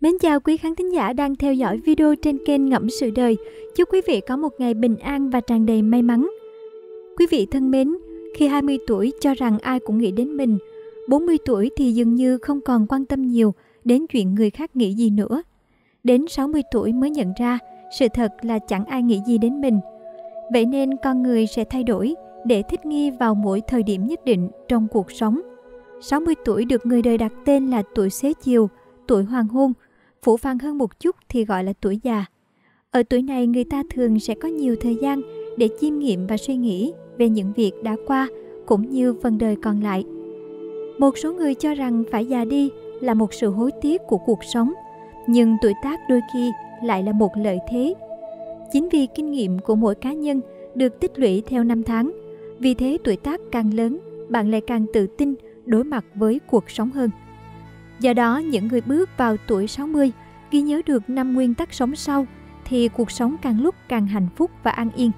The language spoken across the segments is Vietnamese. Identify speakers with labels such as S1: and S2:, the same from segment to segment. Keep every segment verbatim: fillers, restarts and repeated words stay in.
S1: Mến chào quý khán thính giả đang theo dõi video trên kênh Ngẫm Sự Đời. Chúc quý vị có một ngày bình an và tràn đầy may mắn. Quý vị thân mến, khi hai mươi tuổi cho rằng ai cũng nghĩ đến mình, bốn mươi tuổi thì dường như không còn quan tâm nhiều đến chuyện người khác nghĩ gì nữa. Đến sáu mươi tuổi mới nhận ra sự thật là chẳng ai nghĩ gì đến mình. Vậy nên con người sẽ thay đổi để thích nghi vào mỗi thời điểm nhất định trong cuộc sống. sáu mươi tuổi được người đời đặt tên là tuổi xế chiều, tuổi hoàng hôn. Phũ phàng hơn một chút thì gọi là tuổi già. Ở tuổi này người ta thường sẽ có nhiều thời gian để chiêm nghiệm và suy nghĩ về những việc đã qua cũng như phần đời còn lại. Một số người cho rằng phải già đi là một sự hối tiếc của cuộc sống, nhưng tuổi tác đôi khi lại là một lợi thế. Chính vì kinh nghiệm của mỗi cá nhân được tích lũy theo năm tháng, vì thế tuổi tác càng lớn, bạn lại càng tự tin đối mặt với cuộc sống hơn. Do đó, những người bước vào tuổi sáu mươi ghi nhớ được năm nguyên tắc sống sau thì cuộc sống càng lúc càng hạnh phúc và an yên.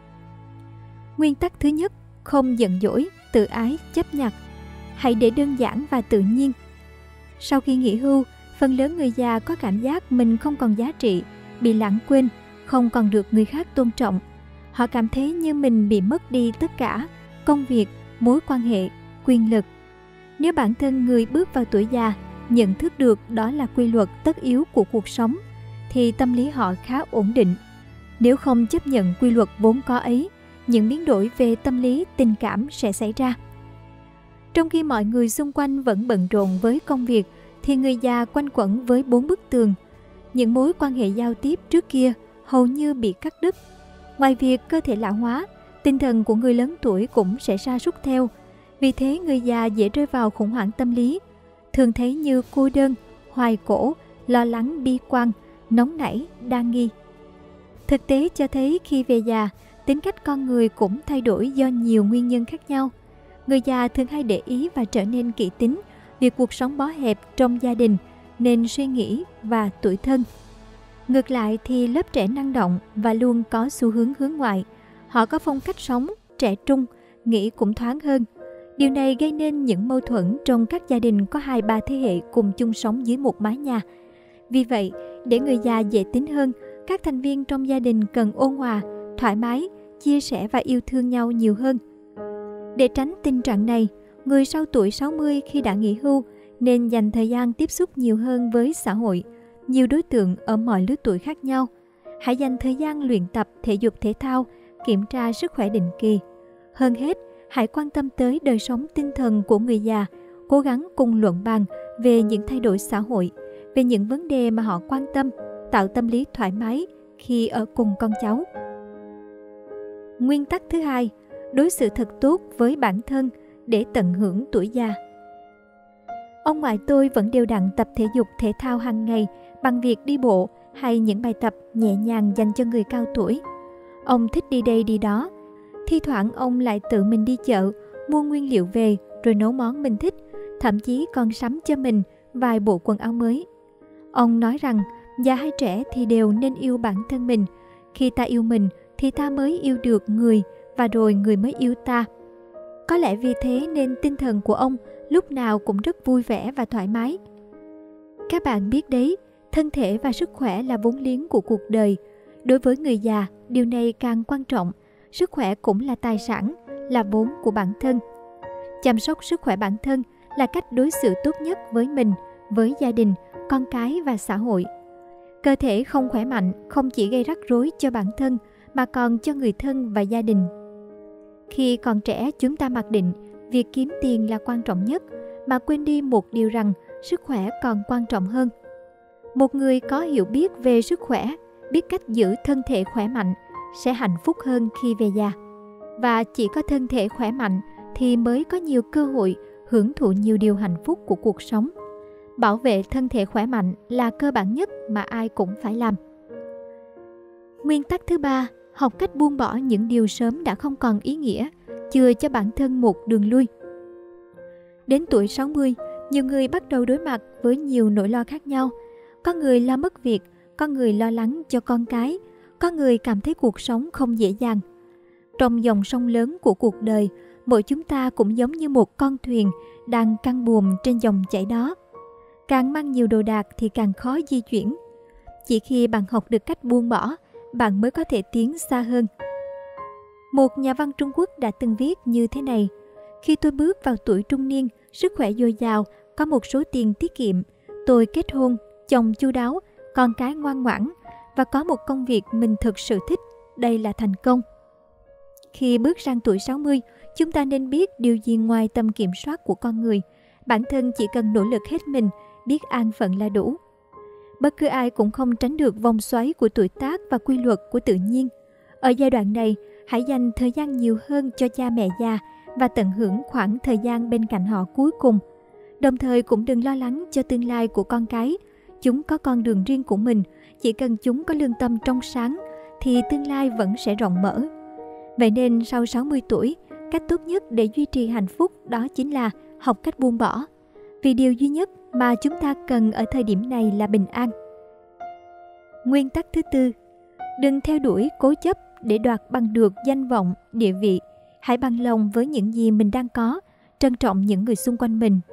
S1: Nguyên tắc thứ nhất, không giận dỗi, tự ái, chấp nhặt. Hãy để đơn giản và tự nhiên. Sau khi nghỉ hưu, phần lớn người già có cảm giác mình không còn giá trị, bị lãng quên, không còn được người khác tôn trọng. Họ cảm thấy như mình bị mất đi tất cả, công việc, mối quan hệ, quyền lực. Nếu bản thân người bước vào tuổi già nhận thức được đó là quy luật tất yếu của cuộc sống, thì tâm lý họ khá ổn định. Nếu không chấp nhận quy luật vốn có ấy, những biến đổi về tâm lý, tình cảm sẽ xảy ra. Trong khi mọi người xung quanh vẫn bận rộn với công việc, thì người già quanh quẩn với bốn bức tường. Những mối quan hệ giao tiếp trước kia hầu như bị cắt đứt. Ngoài việc cơ thể lão hóa, tinh thần của người lớn tuổi cũng sẽ sa sút theo. Vì thế người già dễ rơi vào khủng hoảng tâm lý, thường thấy như cô đơn, hoài cổ, lo lắng, bi quan, nóng nảy, đa nghi. Thực tế cho thấy khi về già, tính cách con người cũng thay đổi do nhiều nguyên nhân khác nhau. Người già thường hay để ý và trở nên kỹ tính vì cuộc sống bó hẹp trong gia đình nên suy nghĩ và tủi thân. Ngược lại thì lớp trẻ năng động và luôn có xu hướng hướng ngoại. Họ có phong cách sống trẻ trung, nghĩ cũng thoáng hơn. Điều này gây nên những mâu thuẫn trong các gia đình có hai ba thế hệ cùng chung sống dưới một mái nhà. Vì vậy, để người già dễ tính hơn, các thành viên trong gia đình cần ôn hòa, thoải mái, chia sẻ và yêu thương nhau nhiều hơn. Để tránh tình trạng này, người sau tuổi sáu mươi khi đã nghỉ hưu nên dành thời gian tiếp xúc nhiều hơn với xã hội, nhiều đối tượng ở mọi lứa tuổi khác nhau. Hãy dành thời gian luyện tập thể dục thể thao, kiểm tra sức khỏe định kỳ. Hơn hết, hãy quan tâm tới đời sống tinh thần của người già, cố gắng cùng luận bàn về những thay đổi xã hội, về những vấn đề mà họ quan tâm, tạo tâm lý thoải mái khi ở cùng con cháu. Nguyên tắc thứ hai, đối xử thật tốt với bản thân để tận hưởng tuổi già. Ông ngoại tôi vẫn đều đặn tập thể dục thể thao hàng ngày bằng việc đi bộ hay những bài tập nhẹ nhàng dành cho người cao tuổi. Ông thích đi đây đi đó. Thi thoảng ông lại tự mình đi chợ, mua nguyên liệu về rồi nấu món mình thích, thậm chí còn sắm cho mình vài bộ quần áo mới. Ông nói rằng già hay trẻ thì đều nên yêu bản thân mình. Khi ta yêu mình thì ta mới yêu được người và rồi người mới yêu ta. Có lẽ vì thế nên tinh thần của ông lúc nào cũng rất vui vẻ và thoải mái. Các bạn biết đấy, thân thể và sức khỏe là vốn liếng của cuộc đời. Đối với người già, điều này càng quan trọng. Sức khỏe cũng là tài sản, là vốn của bản thân. Chăm sóc sức khỏe bản thân là cách đối xử tốt nhất với mình, với gia đình, con cái và xã hội. Cơ thể không khỏe mạnh không chỉ gây rắc rối cho bản thân mà còn cho người thân và gia đình. Khi còn trẻ, chúng ta mặc định việc kiếm tiền là quan trọng nhất mà quên đi một điều rằng sức khỏe còn quan trọng hơn. Một người có hiểu biết về sức khỏe, biết cách giữ thân thể khỏe mạnh sẽ hạnh phúc hơn khi về già. Và chỉ có thân thể khỏe mạnh thì mới có nhiều cơ hội hưởng thụ nhiều điều hạnh phúc của cuộc sống. Bảo vệ thân thể khỏe mạnh là cơ bản nhất mà ai cũng phải làm. Nguyên tắc thứ ba, học cách buông bỏ những điều sớm đã không còn ý nghĩa, chừa cho bản thân một đường lui. Đến tuổi sáu mươi, nhiều người bắt đầu đối mặt với nhiều nỗi lo khác nhau. Có người lo mất việc, có người lo lắng cho con cái, có người cảm thấy cuộc sống không dễ dàng. Trong dòng sông lớn của cuộc đời, mỗi chúng ta cũng giống như một con thuyền đang căng buồm trên dòng chảy đó. Càng mang nhiều đồ đạc thì càng khó di chuyển. Chỉ khi bạn học được cách buông bỏ, bạn mới có thể tiến xa hơn. Một nhà văn Trung Quốc đã từng viết như thế này: khi tôi bước vào tuổi trung niên, sức khỏe dồi dào, có một số tiền tiết kiệm, tôi kết hôn, chồng chu đáo, con cái ngoan ngoãn và có một công việc mình thực sự thích. Đây là thành công. Khi bước sang tuổi sáu mươi, chúng ta nên biết điều gì ngoài tầm kiểm soát của con người. Bản thân chỉ cần nỗ lực hết mình, biết an phận là đủ. Bất cứ ai cũng không tránh được vòng xoáy của tuổi tác và quy luật của tự nhiên. Ở giai đoạn này, hãy dành thời gian nhiều hơn cho cha mẹ già và tận hưởng khoảng thời gian bên cạnh họ cuối cùng. Đồng thời cũng đừng lo lắng cho tương lai của con cái. Chúng có con đường riêng của mình, chỉ cần chúng có lương tâm trong sáng thì tương lai vẫn sẽ rộng mở. Vậy nên sau sáu mươi tuổi, cách tốt nhất để duy trì hạnh phúc đó chính là học cách buông bỏ. Vì điều duy nhất mà chúng ta cần ở thời điểm này là bình an. Nguyên tắc thứ tư, đừng theo đuổi cố chấp để đoạt bằng được danh vọng, địa vị. Hãy bằng lòng với những gì mình đang có, trân trọng những người xung quanh mình.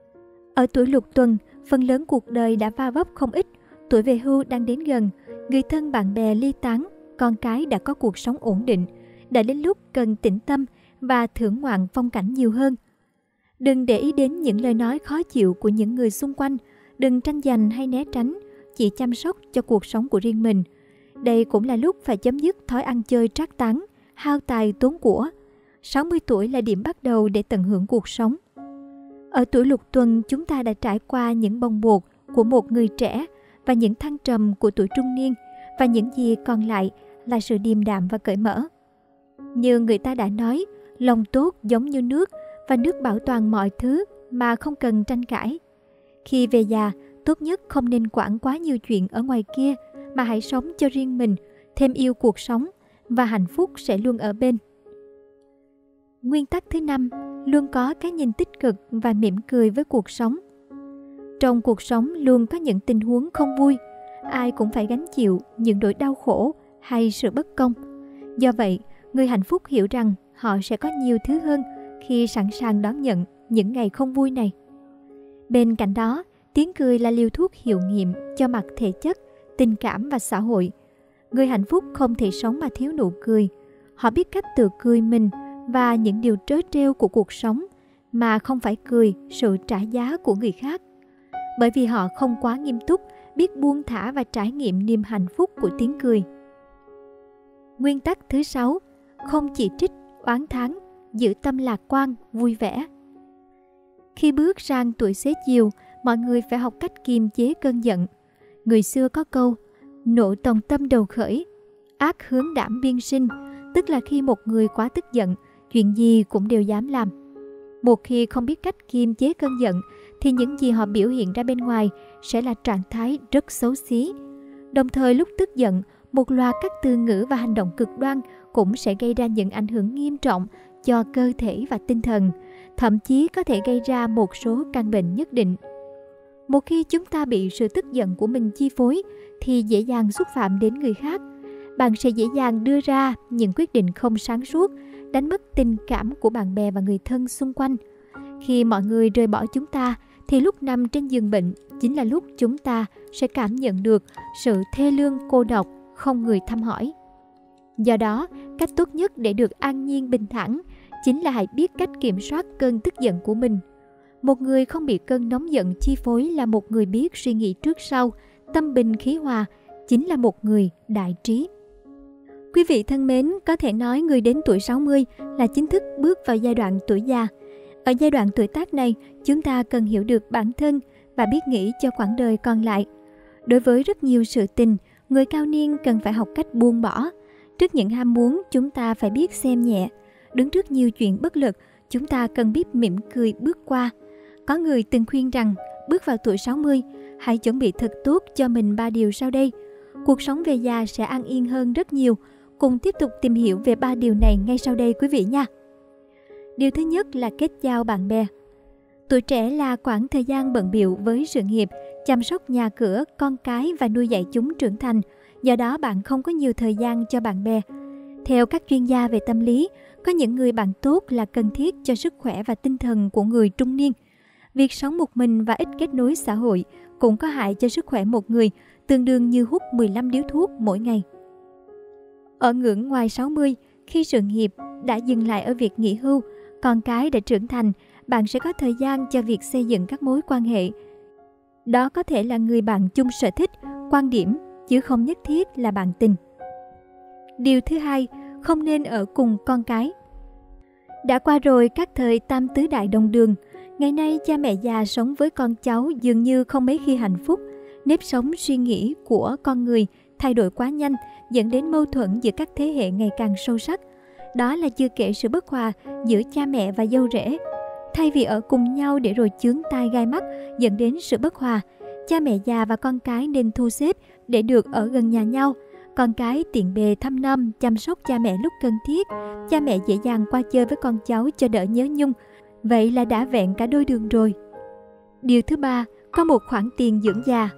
S1: Ở tuổi lục tuần, phần lớn cuộc đời đã va vấp không ít, tuổi về hưu đang đến gần, người thân bạn bè ly tán, con cái đã có cuộc sống ổn định, đã đến lúc cần tĩnh tâm và thưởng ngoạn phong cảnh nhiều hơn. Đừng để ý đến những lời nói khó chịu của những người xung quanh, đừng tranh giành hay né tránh, chỉ chăm sóc cho cuộc sống của riêng mình. Đây cũng là lúc phải chấm dứt thói ăn chơi trác táng, hao tài tốn của. sáu mươi tuổi là điểm bắt đầu để tận hưởng cuộc sống. Ở tuổi lục tuần, chúng ta đã trải qua những bồng bột của một người trẻ và những thăng trầm của tuổi trung niên, và những gì còn lại là sự điềm đạm và cởi mở. Như người ta đã nói, lòng tốt giống như nước, và nước bảo toàn mọi thứ mà không cần tranh cãi. Khi về già, tốt nhất không nên quản quá nhiều chuyện ở ngoài kia, mà hãy sống cho riêng mình, thêm yêu cuộc sống, và hạnh phúc sẽ luôn ở bên. Nguyên tắc thứ năm, luôn có cái nhìn tích cực và mỉm cười với cuộc sống. Trong cuộc sống luôn có những tình huống không vui, ai cũng phải gánh chịu những nỗi đau khổ hay sự bất công. Do vậy, người hạnh phúc hiểu rằng họ sẽ có nhiều thứ hơn khi sẵn sàng đón nhận những ngày không vui này. Bên cạnh đó, tiếng cười là liều thuốc hiệu nghiệm cho mặt thể chất, tình cảm và xã hội. Người hạnh phúc không thể sống mà thiếu nụ cười. Họ biết cách tự cười mình và những điều trớ trêu của cuộc sống, mà không phải cười sự trả giá của người khác. Bởi vì họ không quá nghiêm túc, biết buông thả và trải nghiệm niềm hạnh phúc của tiếng cười. Nguyên tắc thứ sáu, không chỉ trích, oán thán, giữ tâm lạc quan, vui vẻ. Khi bước sang tuổi xế chiều, mọi người phải học cách kiềm chế cơn giận. Người xưa có câu, nộ tòng tâm đầu khởi, ác hướng đảm biên sinh, tức là khi một người quá tức giận, chuyện gì cũng đều dám làm. Một khi không biết cách kiềm chế cơn giận, thì những gì họ biểu hiện ra bên ngoài sẽ là trạng thái rất xấu xí. Đồng thời lúc tức giận, một loạt các từ ngữ và hành động cực đoan cũng sẽ gây ra những ảnh hưởng nghiêm trọng cho cơ thể và tinh thần, thậm chí có thể gây ra một số căn bệnh nhất định. Một khi chúng ta bị sự tức giận của mình chi phối thì dễ dàng xúc phạm đến người khác. Bạn sẽ dễ dàng đưa ra những quyết định không sáng suốt, đánh mất tình cảm của bạn bè và người thân xung quanh. Khi mọi người rời bỏ chúng ta thì lúc nằm trên giường bệnh chính là lúc chúng ta sẽ cảm nhận được sự thê lương cô độc, không người thăm hỏi. Do đó, cách tốt nhất để được an nhiên bình thản chính là hãy biết cách kiểm soát cơn tức giận của mình. Một người không bị cơn nóng giận chi phối là một người biết suy nghĩ trước sau, tâm bình khí hòa, chính là một người đại trí. Quý vị thân mến, có thể nói người đến tuổi sáu mươi là chính thức bước vào giai đoạn tuổi già. Ở giai đoạn tuổi tác này, chúng ta cần hiểu được bản thân và biết nghĩ cho quãng đời còn lại. Đối với rất nhiều sự tình, người cao niên cần phải học cách buông bỏ. Trước những ham muốn, chúng ta phải biết xem nhẹ. Đứng trước nhiều chuyện bất lực, chúng ta cần biết mỉm cười bước qua. Có người từng khuyên rằng, bước vào tuổi sáu mươi, hãy chuẩn bị thật tốt cho mình ba điều sau đây. Cuộc sống về già sẽ an yên hơn rất nhiều. Cùng tiếp tục tìm hiểu về ba điều này ngay sau đây quý vị nha. Điều thứ nhất là kết giao bạn bè. Tuổi trẻ là khoảng thời gian bận bịu với sự nghiệp, chăm sóc nhà cửa, con cái và nuôi dạy chúng trưởng thành. Do đó bạn không có nhiều thời gian cho bạn bè. Theo các chuyên gia về tâm lý, có những người bạn tốt là cần thiết cho sức khỏe và tinh thần của người trung niên. Việc sống một mình và ít kết nối xã hội cũng có hại cho sức khỏe một người, tương đương như hút mười lăm điếu thuốc mỗi ngày. Ở ngưỡng ngoài sáu mươi, khi sự nghiệp đã dừng lại ở việc nghỉ hưu, con cái đã trưởng thành, bạn sẽ có thời gian cho việc xây dựng các mối quan hệ. Đó có thể là người bạn chung sở thích, quan điểm, chứ không nhất thiết là bạn tình. Điều thứ hai, không nên ở cùng con cái. Đã qua rồi các thời tam tứ đại đồng đường, ngày nay cha mẹ già sống với con cháu dường như không mấy khi hạnh phúc. Nếp sống suy nghĩ của con người thay đổi quá nhanh, dẫn đến mâu thuẫn giữa các thế hệ ngày càng sâu sắc. Đó là chưa kể sự bất hòa giữa cha mẹ và dâu rể. Thay vì ở cùng nhau để rồi chướng tai gai mắt, dẫn đến sự bất hòa, cha mẹ già và con cái nên thu xếp để được ở gần nhà nhau. Con cái tiện bề thăm nom, chăm sóc cha mẹ lúc cần thiết. Cha mẹ dễ dàng qua chơi với con cháu cho đỡ nhớ nhung. Vậy là đã vẹn cả đôi đường rồi. Điều thứ ba, có một khoản tiền dưỡng già.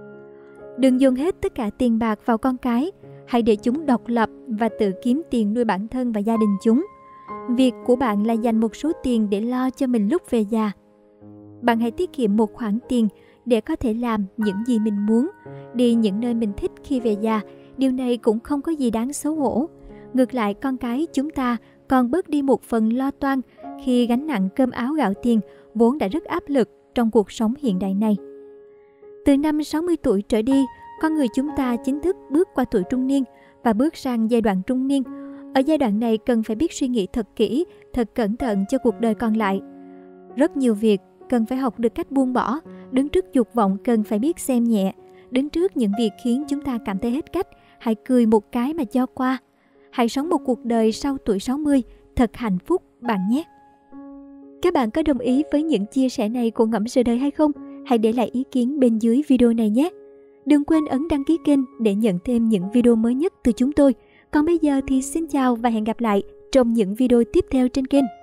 S1: Đừng dồn hết tất cả tiền bạc vào con cái. Hãy để chúng độc lập và tự kiếm tiền nuôi bản thân và gia đình chúng. Việc của bạn là dành một số tiền để lo cho mình lúc về già. Bạn hãy tiết kiệm một khoản tiền để có thể làm những gì mình muốn, đi những nơi mình thích khi về già. Điều này cũng không có gì đáng xấu hổ. Ngược lại, con cái chúng ta còn bớt đi một phần lo toan khi gánh nặng cơm áo gạo tiền vốn đã rất áp lực trong cuộc sống hiện đại này. Từ năm sáu mươi tuổi trở đi, con người chúng ta chính thức bước qua tuổi trung niên và bước sang giai đoạn trung niên. Ở giai đoạn này cần phải biết suy nghĩ thật kỹ, thật cẩn thận cho cuộc đời còn lại. Rất nhiều việc cần phải học được cách buông bỏ, đứng trước dục vọng cần phải biết xem nhẹ, đứng trước những việc khiến chúng ta cảm thấy hết cách, hãy cười một cái mà cho qua. Hãy sống một cuộc đời sau tuổi sáu mươi thật hạnh phúc bạn nhé. Các bạn có đồng ý với những chia sẻ này của Ngẫm Sự Đời hay không? Hãy để lại ý kiến bên dưới video này nhé. Đừng quên ấn đăng ký kênh để nhận thêm những video mới nhất từ chúng tôi. Còn bây giờ thì xin chào và hẹn gặp lại trong những video tiếp theo trên kênh.